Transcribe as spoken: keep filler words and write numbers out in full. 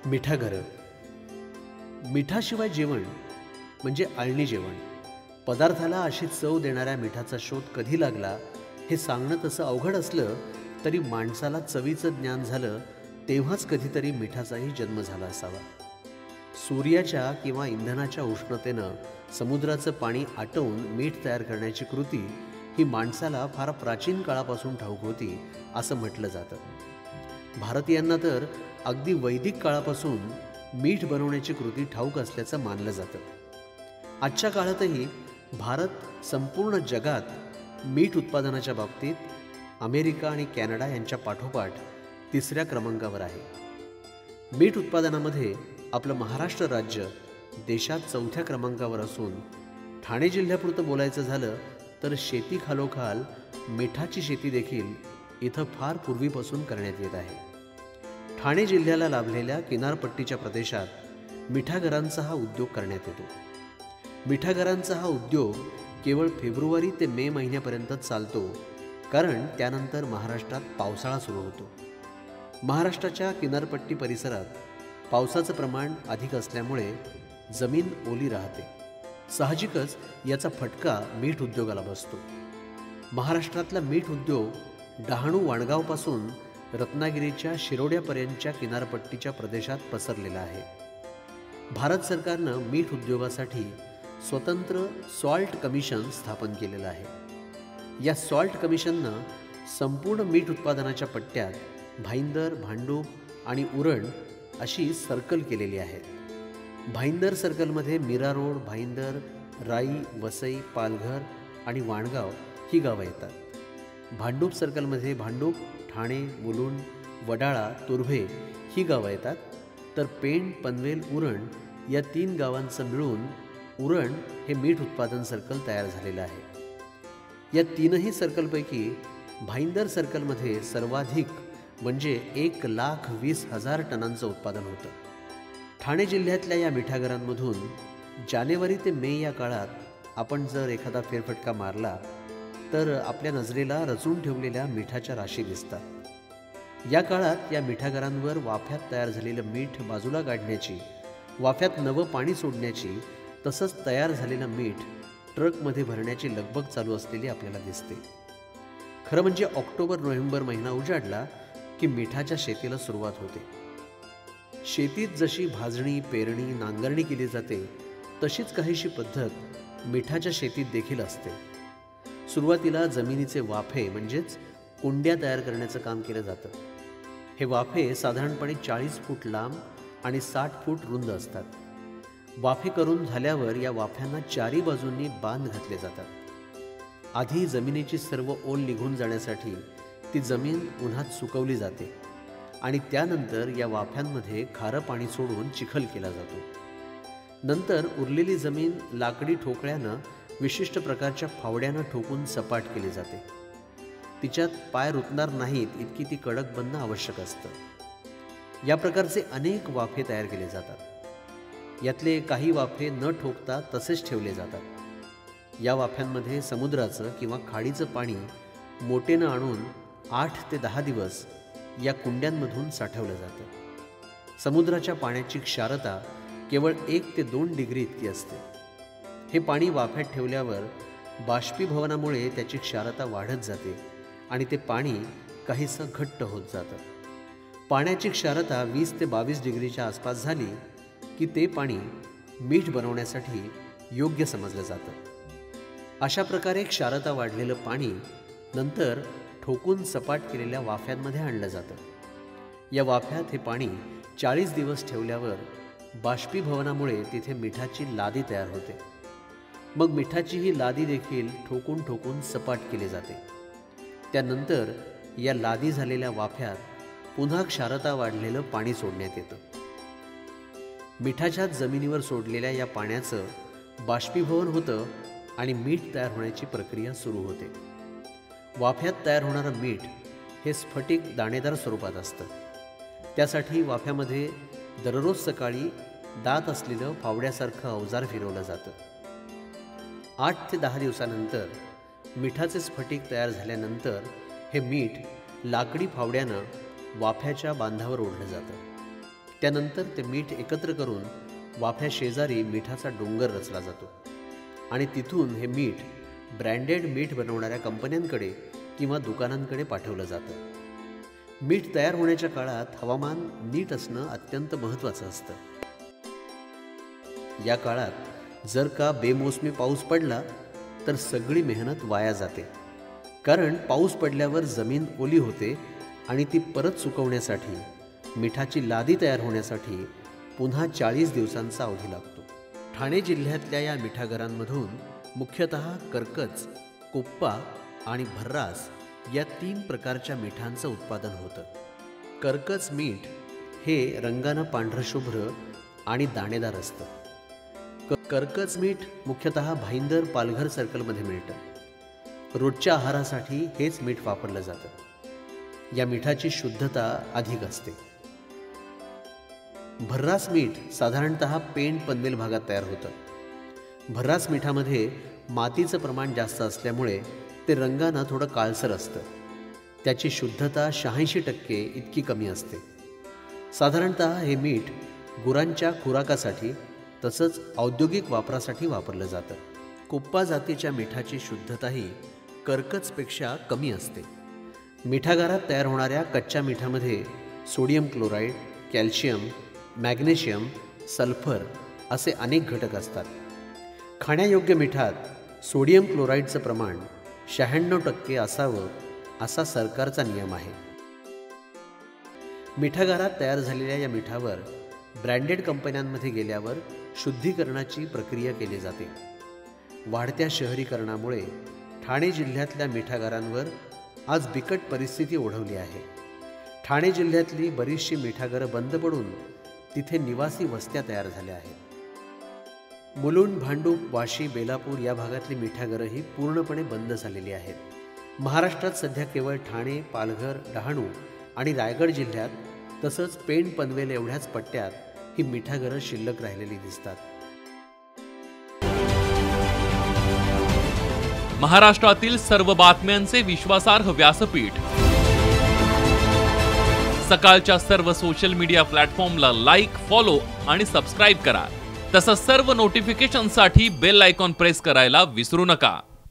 मिठागरं. मिठाशिवाय जेवण म्हणजे आळणी जेवण. पदार्थाला अशी चव देणाऱ्या मिठाचा शोध कधी लागला हे सांगणं तसं अवघड असलं तरी माणसाला चवीचं ज्ञान झालं तेव्हाच कधीतरी मिठाचाही जन्म झाला असावा. सूर्याच्या किंवा इंधनाच्या उष्णतेनं समुद्राचं पाणी आटवून मीठ तयार करण्याची कृती ही माणसाला फार प्राचीन काळापासून ठाऊक होती असं म्हटलं जातं. भारतीयांना तर अगदी वैदिक काळापासून मीठ बनवण्याची कृती ठाऊक असल्याचं मानलं जातं. आजच्या काळातही भारत संपूर्ण जगात मीठ उत्पादनाच्या बाबतीत अमेरिका आणि कॅनडा यांच्या पाठोपाठ तिसऱ्या क्रमांकावर आहे. मीठ उत्पादनामध्ये आपलं महाराष्ट्र राज्य देशात चौथ्या क्रमांकावर असून ठाणे जिल्ह्यापुरतं बोलायचं झालं तर शेतीखालोखाल मिठाची शेती देखील इथं फार पूर्वीपासून करण्यात येत आहे. ठाणे जिल्ह्याला लाभलेल्या किनारपट्टीच्या प्रदेशात मिठागरांचा हा उद्योग करण्यात येतो. मिठागरांचा हा उद्योग केवळ फेब्रुवारी ते मे महिन्यापर्यंतच चालतो, कारण त्यानंतर महाराष्ट्रात पावसाळा सुरू होतो. महाराष्ट्राच्या किनारपट्टी परिसरात पावसाचं प्रमाण अधिक असल्यामुळे जमीन ओली राहते. साहजिकच याचा फटका मीठ उद्योगाला बसतो. महाराष्ट्रातला मीठ उद्योग डहाणू वाणगावपासून रत्नागिरीच्या शिरोड्यापर्यंतच्या किनारपट्टीच्या प्रदेशात पसरलेला आहे. भारत सरकारनं मीठ उद्योगासाठी स्वतंत्र सॉल्ट कमिशन स्थापन केलेलं आहे. या सॉल्ट कमिशननं संपूर्ण मीठ उत्पादनाच्या पट्ट्यात भाईंदर, भांडूप आणि उरण अशी सर्कल केलेली आहेत. भाईंदर सर्कलमध्ये मीरा रोड, भाईंदर, राई, वसई, पालघर आणि वाणगाव ही गावं येतात. भांडूप सर्कलमध्ये भांडूप, ठाणे, मुलुंड, वडाळा, तुर्भे ही गावं येतात. तर पेण, पनवेल, उरण या तीन गावांचं मिळून उरण हे मीठ उत्पादन सर्कल तयार झालेलं आहे. या तीनही सर्कलपैकी भाईंदर सर्कलमध्ये सर्वाधिक म्हणजे एक लाख वीस हजार टनांचं उत्पादन होतं. ठाणे जिल्ह्यातल्या या मिठागरांमधून जानेवारी ते मे या काळात आपण जर एखादा फेरफटका मारला तर आपल्या नजरेला रचून ठेवलेल्या मिठाच्या राशी दिसतात. या काळात या मिठागरांवर वाफ्यात तयार झालेलं मीठ बाजूला काढण्याची, वाफ्यात नवं पाणी सोडण्याची, तसंच तयार झालेलं मीठ ट्रकमध्ये भरण्याची लगबग चालू असलेली आपल्याला दिसते. खरं म्हणजे ऑक्टोबर नोव्हेंबर महिना उजाडला की मिठाच्या शेतीला सुरुवात होते. शेतीत जशी भाजणी, पेरणी, नांगरणी केली जाते तशीच काहीशी पद्धत मिठाच्या शेतीत देखील असते. सुरुवातीला जमिनीचे वाफे म्हणजेच कुंड्या तयार करण्याचं काम केलं जातं. हे वाफे साधारणपणे चाळीस फूट लांब आणि साठ फूट रुंद असतात. वाफे करून झाल्यावर या वाफ्यांना चारी बाजूंनी बांध घातले जातात. आधी जमिनीची सर्व ओल निघून जाण्यासाठी ती जमीन उन्हात सुकवली जाते आणि त्यानंतर या वाफ्यांमध्ये खारं पाणी सोडून चिखल केला जातो. नंतर उरलेली जमीन लाकडी ठोकळ्यानं विशिष्ट प्रकारच्या फावड्यानं ठोकून सपाट केली जाते. तिच्यात पाय रुतणार नाहीत इतकी ती कडक बनणं आवश्यक असतं. या प्रकारचे अनेक वाफे तयार केले जातात. यातले काही वाफे न ठोकता तसेच ठेवले जातात. या वाफ्यांमध्ये समुद्राचं किंवा खाडीचं पाणी मोटेनं आणून आठ ते दहा दिवस या कुंड्यांमधून साठवलं जातं. समुद्राच्या पाण्याची क्षारता केवळ एक ते दोन डिग्री इतकी असते. हे पाणी वाफ्यात ठेवल्यावर बाष्पीभवनामुळे त्याची क्षारता वाढत जाते आणि ते पाणी काहीसं घट्ट होत जातं. पाण्याची क्षारता वीस ते बावीस डिग्रीच्या आसपास झाली की ते पाणी मीठ बनवण्यासाठी योग्य समजलं जातं. अशा प्रकारे क्षारता वाढलेलं पाणी नंतर ठोकून सपाट केलेल्या वाफ्यांमध्ये आणलं जातं. या वाफ्यात हे पाणी चाळीस दिवस ठेवल्यावर बाष्पीभवनामुळे तिथे मिठाची लादी तयार होते. मग मिठाची ही लादी देखील ठोकून ठोकून सपाट केली जाते. त्यानंतर या लादी झालेल्या वाफ्यात पुन्हा क्षारता वाढलेलं पाणी सोडण्यात येतं. मिठाच्या जमिनीवर सोडलेल्या या पाण्याचं बाष्पीभवन होतं आणि मीठ तयार होण्याची प्रक्रिया सुरू होते. वाफ्यात तयार होणारं मीठ हे स्फटिक दाणेदार स्वरूपात असतं. त्यासाठी वाफ्यामध्ये दररोज सकाळी दात असलेलं फावड्यासारखं अवजार फिरवलं जातं. आठ ते दहा दिवसानंतर मिठाचे स्फटिक तयार झाल्यानंतर हे मीठ लाकडी फावड्यानं वाफ्याच्या बांधावर ओढलं जातं त्यानंतर ते मीठ एकत्र करून वाफ्या शेजारी मिठाचा डोंगर रचला जातो आणि तिथून हे मीठ ब्रँडेड मीठ बनवणाऱ्या कंपन्यांकडे किंवा दुकानांकडे पाठवलं जातं. मीठ तयार होण्याच्या काळात हवामान नीट असणं अत्यंत महत्त्वाचं असतं. या काळात जर का बेमोसमी पाऊस पडला तर सगळी मेहनत वाया जाते, कारण पाऊस पडल्यावर जमीन ओली होते आणि ती परत सुकवण्यासाठी, मिठाची लादी तयार होण्यासाठी पुन्हा चाळीस दिवसांचा अवधी लागतो. ठाणे जिल्ह्यातल्या या मिठागरांमधून मुख्यतः कर्कच, कोप्पा आणि भर्रास या तीन प्रकारच्या मिठांचं उत्पादन होतं. कर्कच मीठ हे रंगानं पांढरशुभ्र आणि दाणेदार असतं. क कर्कच मीठ मुख्यतः भाईंदर पालघर सर्कलमध्ये मिळतं. रोजच्या आहारासाठी हेच मीठ वापरलं जातं. या मिठाची शुद्धता अधिक असते. भर्रास मीठ साधारणतः पेण पनवेल भागात तयार होतं. भर्रास मिठामध्ये मातीचं प्रमाण जास्त असल्यामुळे ते रंगानं थोडं काळसर असतं. त्याची शुद्धता शहाऐंशी टक्के इतकी कमी असते. साधारणतः हे मीठ गुरांच्या खुराकासाठी तसंच औद्योगिक वापरासाठी वापरलं जातं. कोप्पा जातीच्या मिठाची शुद्धताही कर्कचपेक्षा कमी असते. मिठागारात तयार होणाऱ्या कच्च्या मिठामध्ये sodium chloride, calcium, magnesium, sulphur असे अनेक घटक असतात. खाण्यायोग्य मिठात सोडियम क्लोराईडचं प्रमाण शहाण्णव टक्के असावं असा सरकारचा नियम आहे. मिठागारात तयार झालेल्या या मिठावर ब्रँडेड कंपन्यांमध्ये गेल्यावर शुद्धीकरणाची प्रक्रिया केली जाते. वाढत्या शहरीकरणामुळे ठाणे जिल्ह्यातल्या मिठागारांवर आज बिकट परिस्थिती ओढवली आहे. ठाणे जिल्ह्यातली बरीचशी मिठागरं बंद पडून तिथे निवासी वस्त्या तयार झाल्या आहेत. मुलुंड, भांडूप, वाशी, बेलापूर या भागातली मिठागरंही पूर्णपणे बंद झालेली आहेत. महाराष्ट्रात सध्या केवळ ठाणे, पालघर, डहाणू आणि रायगड जिल्ह्यात तसंच पेण, पनवेल एवढ्याच पट्ट्यात ही मिठागरं शिल्लक राहिलेली दिसतात. महाराष्ट्रातील सर्व बातम्यांचे विश्वासार्ह व्यासपीठ. सकाळच्या सर्व सोशल मीडिया प्लॅटफॉर्मला लाईक, फॉलो आणि सबस्क्राईब करा. तसंच सर्व नोटिफिकेशनसाठी बेल आयकॉन प्रेस करायला विसरू नका.